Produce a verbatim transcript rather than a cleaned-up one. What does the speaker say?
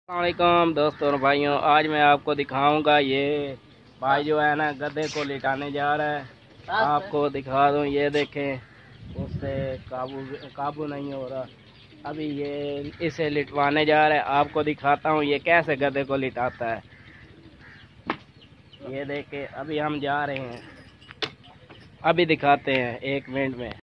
अस्सलामुअलैकुम दोस्तों और भाइयों, आज मैं आपको दिखाऊंगा ये भाई जो है ना गधे को लिटाने जा रहा है। आपको दिखा दूं, ये देखें, उससे काबू काबू नहीं हो रहा। अभी ये इसे लिटवाने जा रहा है। आपको दिखाता हूँ ये कैसे गधे को लिटाता है। ये देखें, अभी हम जा रहे हैं, अभी दिखाते हैं एक मिनट में।